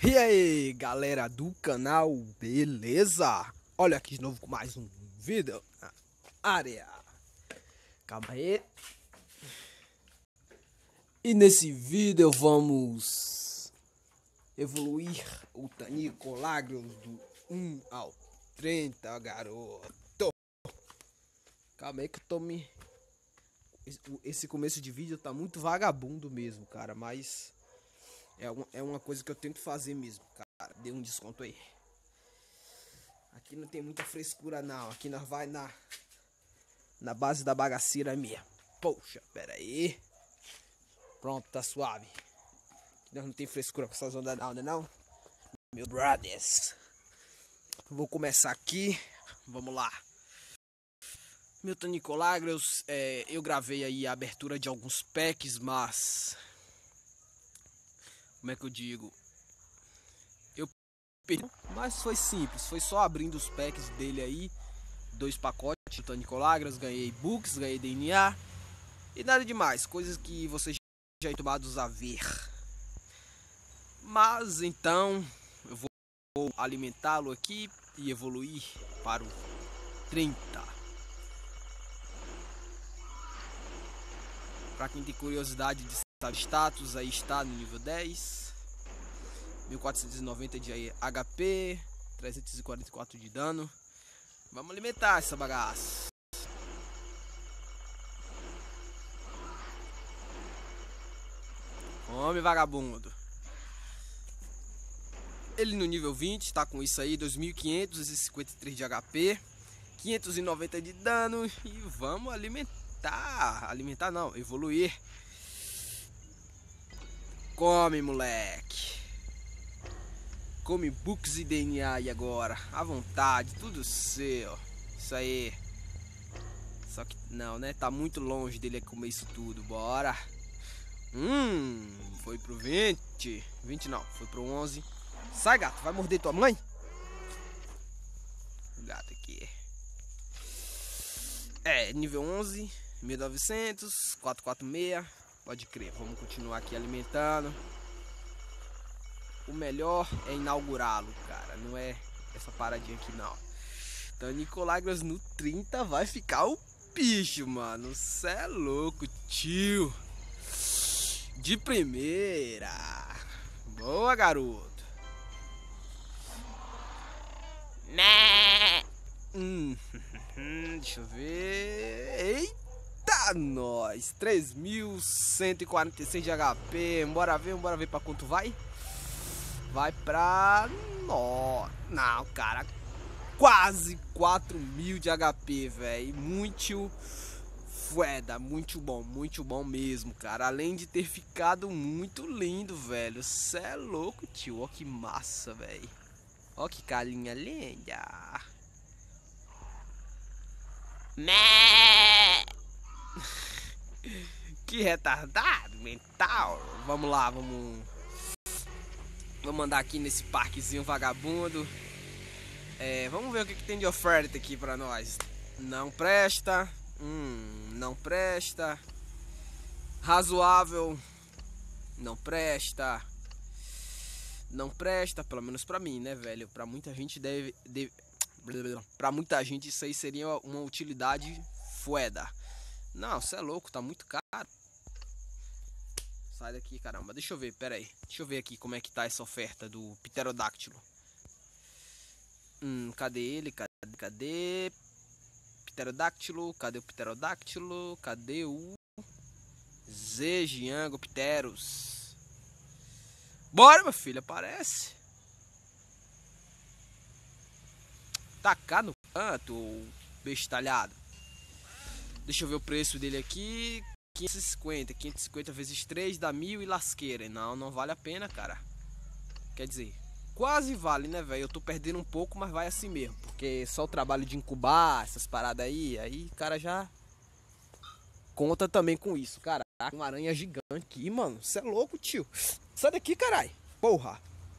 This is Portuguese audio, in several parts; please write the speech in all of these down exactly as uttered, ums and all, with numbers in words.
E aí, galera do canal, beleza? Olha aqui de novo com mais um vídeo na área. Calma aí. E nesse vídeo vamos evoluir o Tanicolagros do um ao trinta, garoto. Calma aí que eu tô me... Esse começo de vídeo tá muito vagabundo mesmo, cara, mas... É uma, é uma coisa que eu tento fazer mesmo, cara. Dê um desconto aí. Aqui não tem muita frescura não. Aqui nós vai na Na base da bagaceira mesmo. Poxa, pera aí. Pronto, tá suave. Aqui nós não tem frescura com essas ondas não, né não? Meu brothers. Vou começar aqui. Vamos lá. Meu Tanicolagros, é, eu gravei aí a abertura de alguns packs, mas... Como é que eu digo? Eu perdi, mas foi simples. Foi só abrindo os packs dele aí. Dois pacotes do Tanicolagros. Ganhei books, ganhei D N A. E nada demais. Coisas que vocês já estão acostumados a ver. Mas então eu vou alimentá-lo aqui e evoluir para o trinta. Para quem tem curiosidade de saber status, aí está no nível dez. mil quatrocentos e noventa de H P, trezentos e quarenta e quatro de dano. Vamos alimentar essa bagaça. Come, vagabundo. Ele no nível vinte está com isso aí, dois mil quinhentos e cinquenta e três de H P, quinhentos e noventa de dano. E vamos alimentar. Alimentar não, evoluir. Come, moleque. Come books e D N A aí agora. À vontade, tudo seu. Isso aí. Só que não, né? Tá muito longe dele comer isso tudo. Bora. Hum, foi pro vinte. vinte não, foi pro onze. Sai, gato, vai morder tua mãe? O gato aqui. É, nível onze, mil e novecentos, quatrocentos e quarenta e seis. Pode crer, vamos continuar aqui alimentando. O melhor é inaugurá-lo, cara. Não é essa paradinha aqui, não. Tanicolagros no trinta vai ficar o bicho, mano. Cê é louco, tio. De primeira. Boa, garoto. Né? Hum, deixa eu ver. Eita, nós. três mil cento e quarenta e seis de H P. Bora ver, bora ver pra quanto vai. Vai pra... Não, não, cara. Quase quatro mil de H P, velho. Muito foda, muito bom, muito bom mesmo, cara. Além de ter ficado muito lindo, velho. Cê é louco, tio. Ó que massa, velho. Ó que carinha linda. Né? Que retardado mental. Vamos lá, vamos... Vamos mandar aqui nesse parquezinho vagabundo. É, vamos ver o que, que tem de oferta aqui pra nós. Não presta. Hum, não presta. Razoável. Não presta. Não presta, pelo menos pra mim, né, velho? Pra muita gente deve... deve pra muita gente isso aí seria uma utilidade foda. Não, você é louco, tá muito caro. Sai daqui, caramba. Deixa eu ver, pera aí. Deixa eu ver aqui como é que tá essa oferta do Pterodáctilo. Hum, cadê ele? Cadê? Cadê? Pterodáctilo. Cadê o Pterodáctilo? Cadê o Z Giangopteros? Bora, meu filho, aparece. Tacar no canto, bestalhado. Deixa eu ver o preço dele aqui. quinhentos e cinquenta, quinhentos e cinquenta vezes três dá mil e lasqueira. Não, não vale a pena, cara. Quer dizer, quase vale, né, velho? Eu tô perdendo um pouco, mas vai assim mesmo. Porque só o trabalho de incubar essas paradas aí, aí o cara já conta também com isso, cara. Uma aranha gigante aqui, mano. Você é louco, tio. Sai daqui, carai. Porra.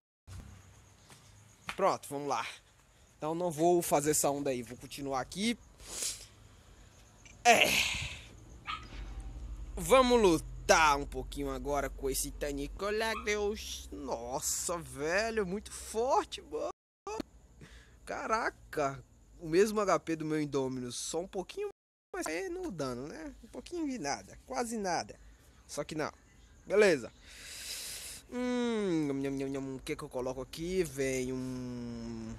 Pronto, vamos lá. Então não vou fazer essa onda aí. Vou continuar aqui. É... Vamos lutar. lutar um pouquinho agora com esse Tanicolagreus. Nossa, velho, muito forte, mano. Caraca, o mesmo H P do meu Indominus, só um pouquinho mais no dano, né? Um pouquinho de nada, quase nada. Só que não. Beleza. Hum, o que que eu coloco aqui? Vem um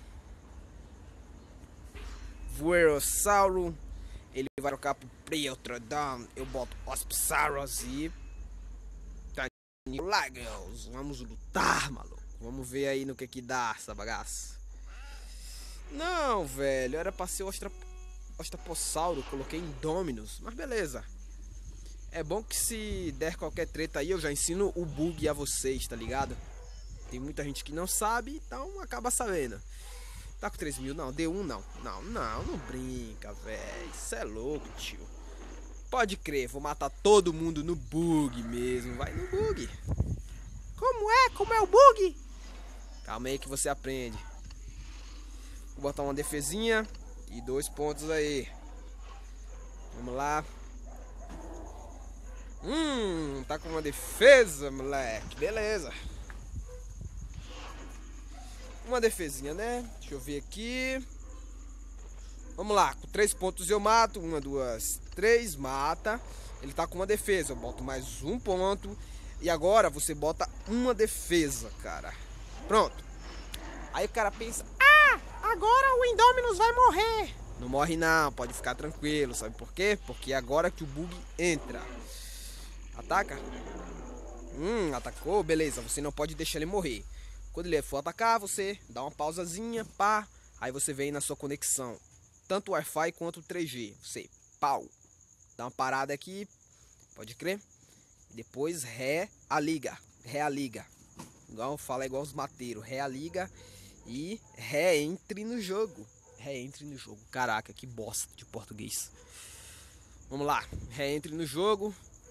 Voerossauro. Ele vai trocar pro Preotrodon. Eu boto Ospsaurus e Tanicolagreus. Vamos lutar, maluco. Vamos ver aí no que que dá essa bagaça. Não, velho, era pra ser Ostra... Ostrapossauro. Coloquei Indominus, mas beleza. É bom que se der qualquer treta aí, eu já ensino o bug a vocês, tá ligado? Tem muita gente que não sabe, então acaba sabendo. Tá com três mil? Não, D um não. Não, não, não brinca, velho. Isso é louco, tio. Pode crer, vou matar todo mundo no bug mesmo. Vai no bug. Como é? Como é o bug? Calma aí que você aprende. Vou botar uma defesinha e dois pontos aí. Vamos lá. Hum, tá com uma defesa, moleque. Beleza. Uma defesinha, né? Deixa eu ver aqui. Vamos lá, com três pontos eu mato. Uma, duas, três, mata. Ele tá com uma defesa, eu boto mais um ponto. E agora você bota uma defesa, cara. Pronto. Aí o cara pensa: ah, agora o Indominus vai morrer. Não morre não, pode ficar tranquilo. Sabe por quê? Porque agora que o bug entra. Ataca. Hum, atacou, beleza. Você não pode deixar ele morrer. Quando ele for atacar, você dá uma pausazinha, pá. Aí você vem na sua conexão, tanto Wi-Fi quanto três G. Você, pau, dá uma parada aqui, pode crer. Depois ré a liga, ré a liga. Igual fala igual os mateiros, ré a liga e ré entre no jogo. Ré entre no jogo. Caraca, que bosta de português. Vamos lá, ré entre no jogo.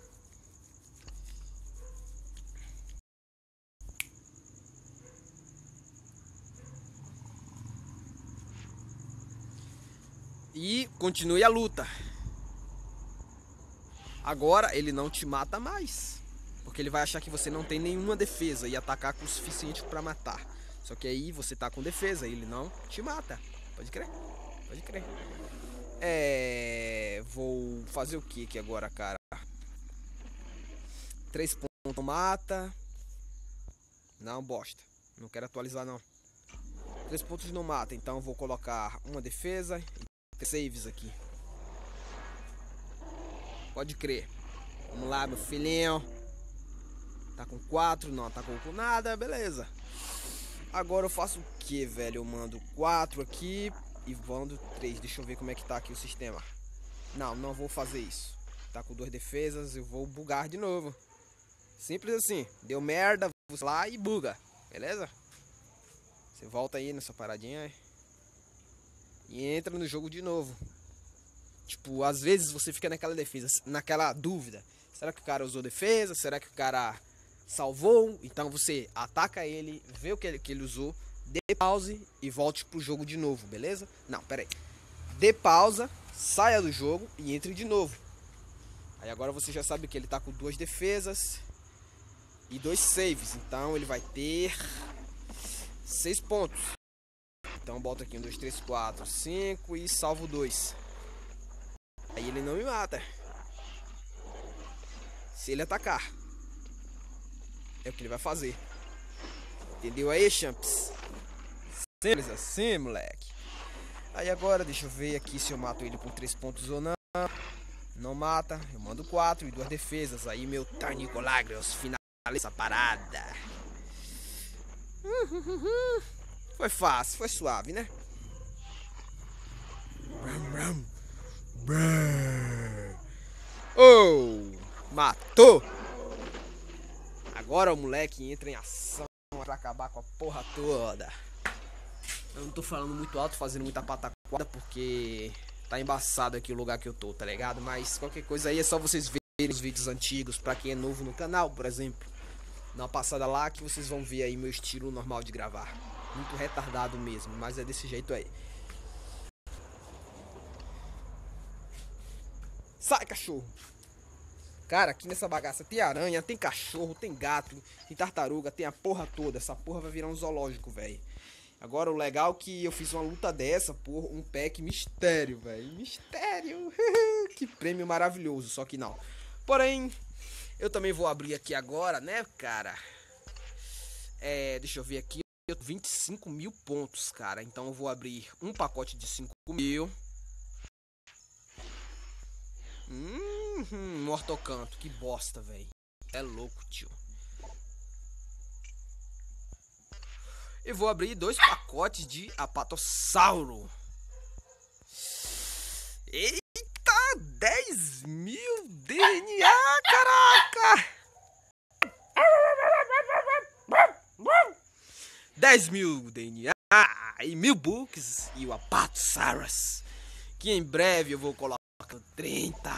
E continue a luta. Agora ele não te mata mais, porque ele vai achar que você não tem nenhuma defesa e atacar com o suficiente para matar. Só que aí você tá com defesa e ele não te mata. Pode crer? Pode crer. É... Vou fazer o que aqui agora, cara? Três pontos mata. Não, bosta. Não quero atualizar, não. Três pontos não mata, então vou colocar uma defesa e saves aqui. Pode crer. Vamos lá, meu filhinho. Tá com quatro, não atacou com nada, beleza. Agora eu faço o que, velho? Eu mando quatro aqui e mando três. Deixa eu ver como é que tá aqui o sistema. Não, não vou fazer isso. Tá com duas defesas, eu vou bugar de novo. Simples assim. Deu merda, você lá e buga. Beleza? Você volta aí nessa paradinha e entra no jogo de novo. Tipo, às vezes você fica naquela defesa, naquela dúvida. Será que o cara usou defesa? Será que o cara salvou? Então você ataca ele, vê o que ele, que ele usou, dê pause e volte pro jogo de novo, beleza? Não, pera aí. Dê pausa, saia do jogo e entre de novo. Aí agora você já sabe que ele tá com duas defesas e dois saves. Então ele vai ter seis pontos. Então bota aqui um, dois, três, quatro, cinco e salvo dois. Aí ele não me mata. Se ele atacar, é o que ele vai fazer. Entendeu aí, champs? Simples assim, moleque. Aí agora, deixa eu ver aqui se eu mato ele por três pontos ou não. Não mata, eu mando quatro e duas defesas. Aí meu Tanicolagreus finaliza essa parada. Foi fácil, foi suave, né? Oh, matou! Agora o moleque entra em ação pra acabar com a porra toda. Eu não tô falando muito alto, fazendo muita pataquada, porque tá embaçado aqui o lugar que eu tô, tá ligado? Mas qualquer coisa aí é só vocês verem os vídeos antigos, pra quem é novo no canal, por exemplo. Dá uma passada lá que vocês vão ver aí meu estilo normal de gravar. Muito retardado mesmo, mas é desse jeito aí. Sai, cachorro! Cara, aqui nessa bagaça tem aranha, tem cachorro, tem gato, tem tartaruga, tem a porra toda. Essa porra vai virar um zoológico, velho. Agora o legal é que eu fiz uma luta dessa por um pack mistério, velho. Mistério. Que prêmio maravilhoso, só que não. Porém, eu também vou abrir aqui agora, né, cara? É, deixa eu ver aqui. vinte e cinco mil pontos, cara. Então eu vou abrir um pacote de cinco mil. Hum, Mortocanto, que bosta, velho. É louco, tio. E vou abrir dois pacotes de Apatossauro. Eita, dez mil D N A, caraca! dez mil D N A e mil books e o Apatosaurus, que em breve eu vou colocar trinta.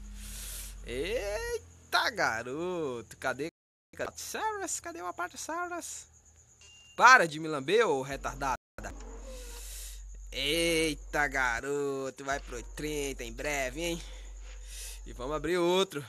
Eita, garoto, cadê o Apatosaurus? Cadê o Apatosaurus? Para de me lamber, ô retardada. Eita, garoto, vai pro trinta em breve, hein? E vamos abrir outro.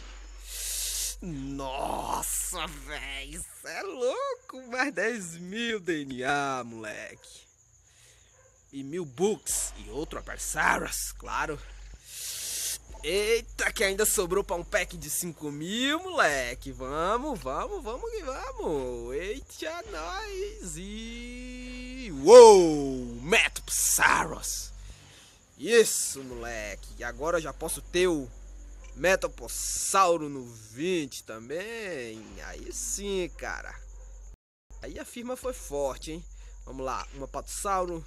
Nossa, velho, isso é louco. Mais dez mil D N A, moleque. E mil books e outro Apatosaurus, claro. Eita, que ainda sobrou pra um pack de cinco mil, moleque. Vamos, vamos, vamos que vamos. Eita, nós. E... Uou, Metapsaurus. Isso, moleque. E agora eu já posso ter o Metapossauro no vinte também. Aí sim, cara. Aí a firma foi forte, hein. Vamos lá, um Apatossauro,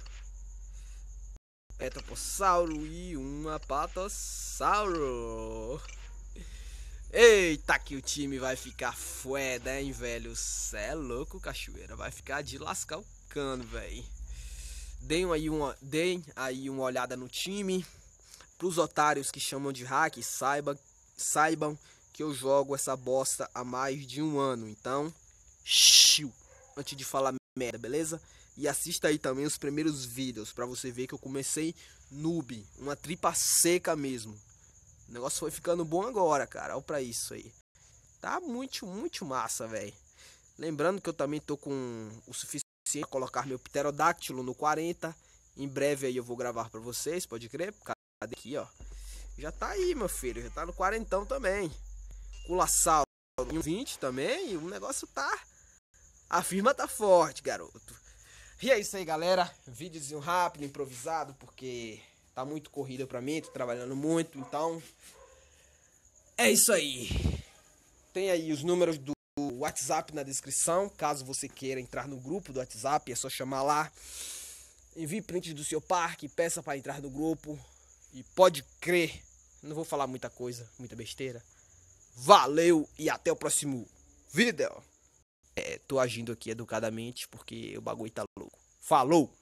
Metapossauro e um Apatossauro. Eita, que o time vai ficar fueda, hein, velho. Cê é louco, cachoeira. Vai ficar de lascar o cano, velho. Deem aí uma, deem aí uma olhada no time. Pros otários que chamam de hack, saiba, saibam que eu jogo essa bosta há mais de um ano. Então, xiu, antes de falar merda, beleza? E assista aí também os primeiros vídeos pra você ver que eu comecei noob, uma tripa seca mesmo. O negócio foi ficando bom agora, cara. Olha pra isso aí. Tá muito, muito massa, velho. Lembrando que eu também tô com o suficiente pra colocar meu pterodáctilo no quarenta. Em breve aí eu vou gravar pra vocês, pode crer? Cadê aqui, ó? Já tá aí, meu filho. Já tá no quarentão também. Culaçal no vinte também. E o negócio tá... A firma tá forte, garoto. E é isso aí, galera. Vídeozinho rápido, improvisado, porque tá muito corrida pra mim. Tô trabalhando muito, então... É isso aí. Tem aí os números do WhatsApp na descrição. Caso você queira entrar no grupo do WhatsApp, é só chamar lá. Envie print do seu parque, peça para entrar no grupo. E pode crer, não vou falar muita coisa, muita besteira. Valeu e até o próximo vídeo. É, tô agindo aqui educadamente porque o bagulho tá louco. Falou!